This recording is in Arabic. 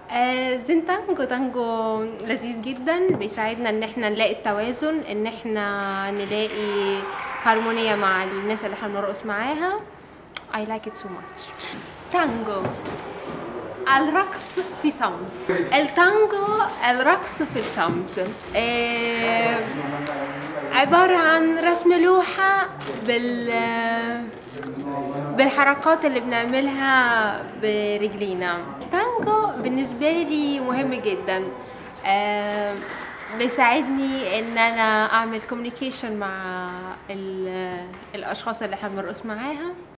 زين تانجو لذيذ جدا، بيساعدنا ان احنا نلاقي التوازن، ان احنا نلاقي هارمونية مع الناس اللي احنا بنرقص معاها. I like it so much. تانجو الرقص في صمت. التانجو الرقص في الصمت، عبارة عن رسم لوحة بالحركات اللي بنعملها برجلينا. التانجو بالنسبة لي مهم جدا، بيساعدني ان انا اعمل كوميونيكيشن مع الاشخاص اللي احنا بنرقص معاها.